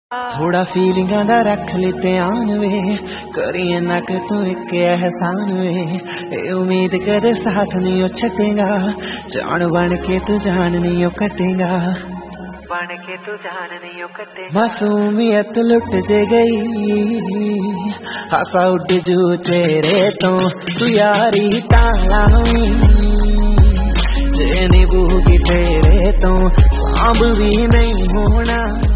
थोड़ा फीलिंगां दा रख ली ध्यान वे, करी ना कि तू एक एहसान वे। ए उम्मीद कदे साथ नहीं ओ छटेगा, जान बन के तू जान नहीं ओ कटेगा, बन के तू जान नहीं ओ कटेगा। मासूमियत लुट जे गई, हासा उड़ जू तेरे तो, तू यारी ताला जे निभूगी तेरे तो सांभ भी नहीं होना।